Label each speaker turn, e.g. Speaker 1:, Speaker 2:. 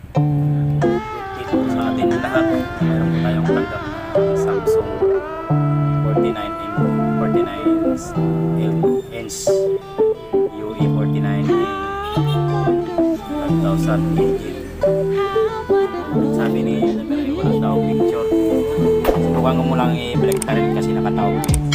Speaker 1: dito sa atin lahat. Meron po tayong tanggap na Samsung 49 inch UE49 1000 engine. Sabi ni Isabel, wala daw picture. Subukan ko mo lang i-black current kasi nakatawag.